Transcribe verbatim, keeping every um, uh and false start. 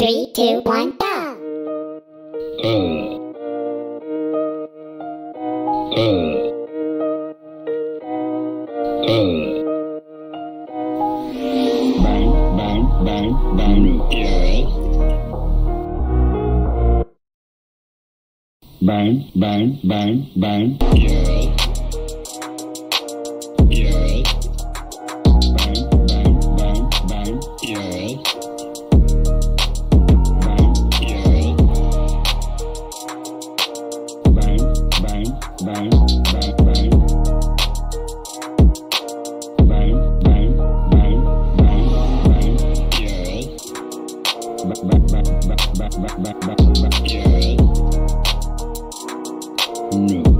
Three, two, one, go! Uh. Uh. Uh. Bang, bang, bang, bang, yeah. Bang, bang, bang, bang, yeah. Yeah. Bang, bang, bang, bang, yeah. Bang, yeah. Bang, bang, bang, bang, bang. Bang, bang, bang, bang, bang, yeah. Bang, bang, bang, bang, bang, bang, bang, bang, yeah. No.